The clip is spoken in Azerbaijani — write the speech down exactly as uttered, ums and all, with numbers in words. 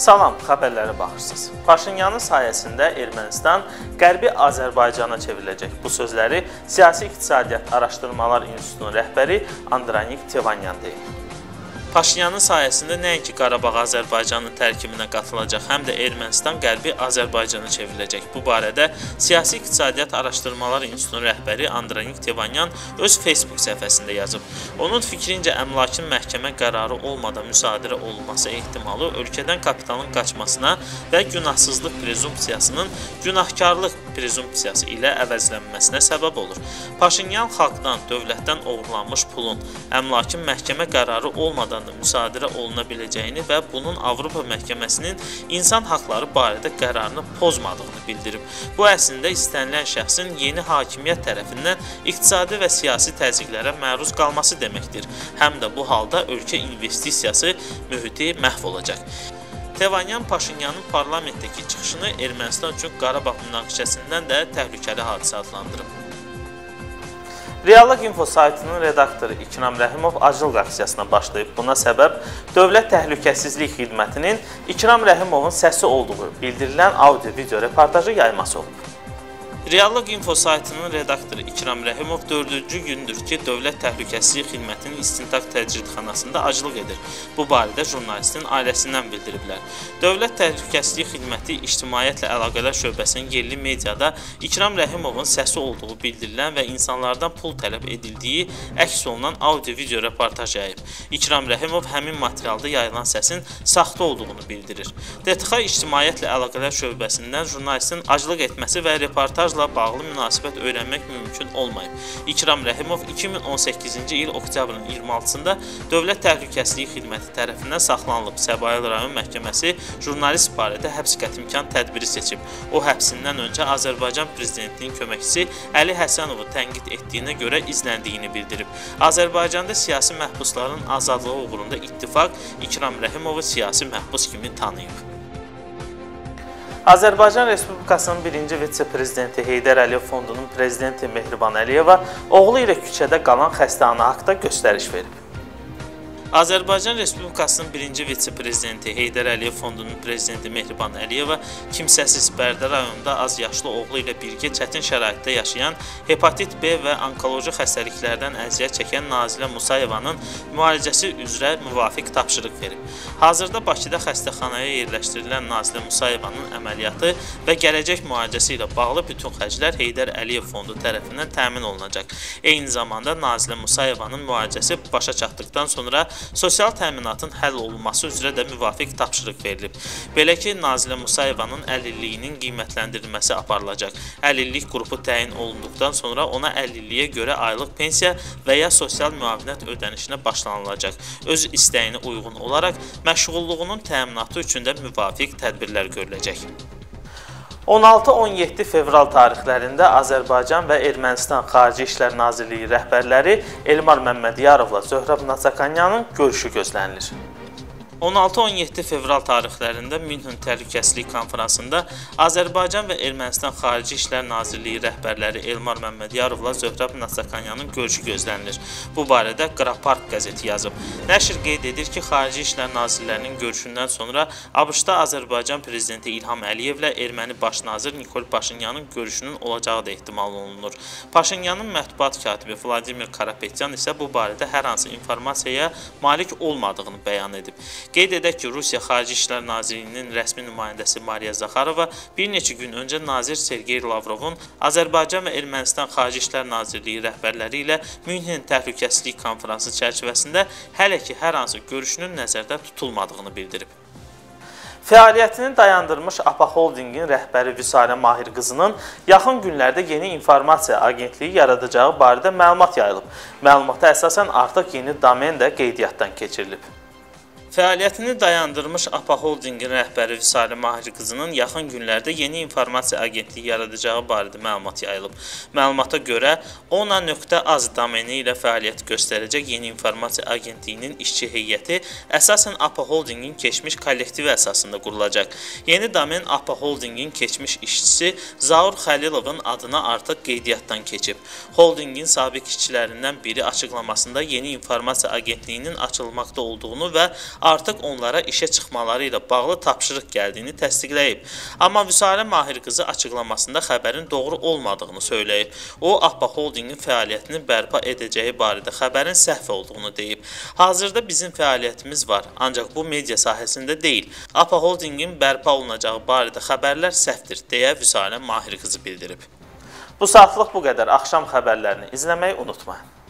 Salam, xəbərlərə baxırsınız. Paşinyanın sayəsində Ermənistan Qərbi Azərbaycana çevriləcək. Bu sözləri Siyasi İqtisadiyyat Araşdırmalar İnstitutunun rəhbəri Andranik Tevanyan deyib. Paşinyanın sayəsində nəinki Qarabağ Azərbaycanın tərkibinə qatılacaq, həm də Ermənistan Qərbi Azərbaycana çevriləcək. Bu barədə Siyasi İqtisadiyyat Araşdırmalar İnstitutunun rəhbəri Andranik Tevanyan öz Facebook səhifəsində yazıb. Onun fikrincə, əmlakın məhkəmə qərarı olmadan müsadirə olunması ehtimalı ölkədən kapitalın qaçmasına və günahsızlıq prezumpsiyasının günahkarlıq prezumpsiyası ilə əvəzlənməsinə səbəb olur. Paşinyan xalqdan, dövlətdən oğurlanmış pulun əmlakın məhkəmə qərarı olmadan müsadirə oluna biləcəyini və bunun Avropa Məhkəməsinin insan haqları barədə qərarını pozmadığını bildirib. Bu əslində istənilən şəxsin yeni hakimiyyət tərəfindən iqtisadi və siyasi təzyiqlərə məruz qalması deməkdir. Həm də bu halda ölkə investisiyası mühiti məhv olacaq. Tevanyan Paşinyanın parlamentdəki çıxışını Ermənistan üçün Qarabağ münaqişəsindən də təhlükəli hadisə adlandırıb. Reallıq info saytının redaktoru İkram Rəhimov acılıq aksiyasına başlayıb. Buna səbəb Dövlət Təhlükəsizlik Xidmətinin İkram Rəhimovun səsi olduğu bildirilən audio-video reportajı yayması olub. Reallıq info saytının redaktoru İkram Rəhimov dördüncü gündür ki, Dövlət Təhlükəsizlik Xidmətinin İstintaq Təcridxanasında aclıq edir. Bu barədə jurnalistin ailəsindən bildiriblər. Dövlət Təhlükəsizlik Xidməti İctimaiyyətlə Əlaqələr Şöbəsinin yerli mediada İkram Rəhimovun səsi olduğu bildirilən və insanlardan pul tələb edildiyi əks olunan audio-video reportaj yayıb. İkram Rəhimov həmin materialda yayılan səsin saxta olduğunu bildirir. D T X İctimaiyyətlə Əlaqələr Şöbəsindən jurnalistin aclıq etməsi və reportaj bağlı münasibət öyrənmək mümkün olmayıb. İkram Rəhimov iki min on səkkizinci il oktyabrın iyirmi altısında Dövlət Təhlükəsizlik Xidməti tərəfindən saxlanılıb. Səbail rayon məhkəməsi jurnalist barədə həbs qətimkan tədbiri seçib. O, həbsindən öncə Azərbaycan prezidentinin köməkçisi Əli Həsənovu tənqid etdiyinə görə izləndiyini bildirib. Azərbaycanda siyasi məhbusların azadlığı uğrunda ittifaq İkram Rəhimovu siyasi məhbus kimi tanıyıb. Azərbaycan Respublikasının birinci vitse-prezidenti Heydər Əliyev Fondunun prezidenti Mehriban Əliyeva oğlu ilə küçədə qalan xəstəxana haqqında göstəriş verib. Azərbaycan Respublikasının birinci vitse-prezidenti Heydər Əliyev Fondunun prezidenti Mehriban Əliyeva kimsəsiz Bərdə rayonunda az yaşlı oğlu ilə birgə çətin şəraitdə yaşayan hepatit B və onkoloji xəstəliklərdən əziyyət çəkən Nazilə Musayevanın müalicəsi üzrə müvafiq tapşırıq verib. Hazırda Bakıda xəstəxanaya yerləşdirilən Nazilə Musayevanın əməliyyatı və gələcək müalicəsi ilə bağlı bütün xərclər Heydər Əliyev Fondu tərəfindən təmin olunacaq. Eyni zamanda Nazilə Musayevanın müalicəsi başa çatdıqdan sonra sosial təminatın həll olunması üzrə də müvafiq tapşırıq verilib. Belə ki, Nazilə Musayevanın əlilliyinin qiymətləndirilməsi aparılacaq. Əlillik qrupu təyin olunduqdan sonra ona əlilliyə görə aylıq pensiya və ya sosial müavinət ödənişinə başlanılacaq. Öz istəyinə uyğun olaraq məşğulluğunun təminatı üçün də müvafiq tədbirlər görüləcək. on altı on yeddi fevral tarixlərində Azərbaycan və Ermənistan Xarici İşlər Nazirliyi rəhbərləri Elmar Məmmədiyarovla Zöhrəb Nazakanyanın görüşü gözlənilir. on altı on yeddi fevral tarixlərində Münhen Təhlükəsizlik Konfransında Azərbaycan və Ermənistan Xarici İşlər Nazirliyi rəhbərləri Elmar Məmmədiyarovla Zöhrəb Nazakanyanın görüşü gözlənilir. Bu barədə Qrapark qəzeti yazıb. Nəşr qeyd edir ki, Xarici İşlər Nazirlərinin görüşündən sonra ABŞ-da Azərbaycan prezidenti İlham Əliyevlə Erməni baş nazir Nikol Paşinyanın görüşünün olacağı da ehtimal olunur. Paşinyanın mətbuat katibi Vladimir Karapetyan isə bu barədə hər hansı informasiyaya malik olmadığını bəyan edib. Qeyd edək ki, Rusiya Xarici İşlər Nazirliyinin rəsmi nümayəndəsi Mariya Zaxarova bir neçə gün öncə nazir Sergey Lavrovun Azərbaycan və Ermənistan Xarici İşlər Nazirliyi rəhbərləri ilə Münhen Təhlükəsizlik Konfransı çərçivəsində hələ ki hər hansı görüşünün nəzərdə tutulmadığını bildirib. Fəaliyyətini dayandırmış APA Holdingin rəhbəri Vüsalə Mahir qızının yaxın günlərdə yeni informasiya agentliyi yaradacağı barədə məlumat yayılıb. Məlumata əsasən artıq yeni domen də qeydiyyatdan keçirilib. Fəaliyyətini dayandırmış APA Holdingin rəhbəri Vüsalə Mahir qızının yaxın günlərdə yeni informasiya agentliyi yaradacağı barədə məlumat yayılıb. Məlumata görə ona nöqtə az domeni ilə fəaliyyət göstərəcək yeni informasiya agentliyinin işçi heyəti əsasən APA Holdingin keçmiş kollektivi əsasında qurulacaq. Yeni domen APA Holdingin keçmiş işçisi Zaur Xəlilovun adına artıq qeydiyyatdan keçib. Holdingin sabiq işçilərindən biri açıqlamasında yeni informasiya agentliyinin açılmaqda olduğunu və artıq onlara işə çıxmaları ilə bağlı tapşırıq gəldiyini təsdiqləyib. Amma Vüsalə Mahir qızı açıqlamasında xəbərin doğru olmadığını söyləyib. O, APA Holdingin fəaliyyətini bərpa edəcəyi barədə xəbərin səhv olduğunu deyib. Hazırda bizim fəaliyyətimiz var, ancaq bu media sahəsində deyil. APA Holdingin bərpa olunacağı barədə xəbərlər səhvdir, deyə Vüsalə Mahir qızı bildirib. Bu saatlıq bu qədər. Axşam xəbərlərini izləməyi unutmayın.